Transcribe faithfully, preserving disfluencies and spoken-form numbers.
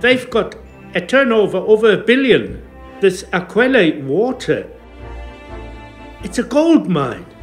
They've got a turnover over a billion. This Aquele water, it's a gold mine.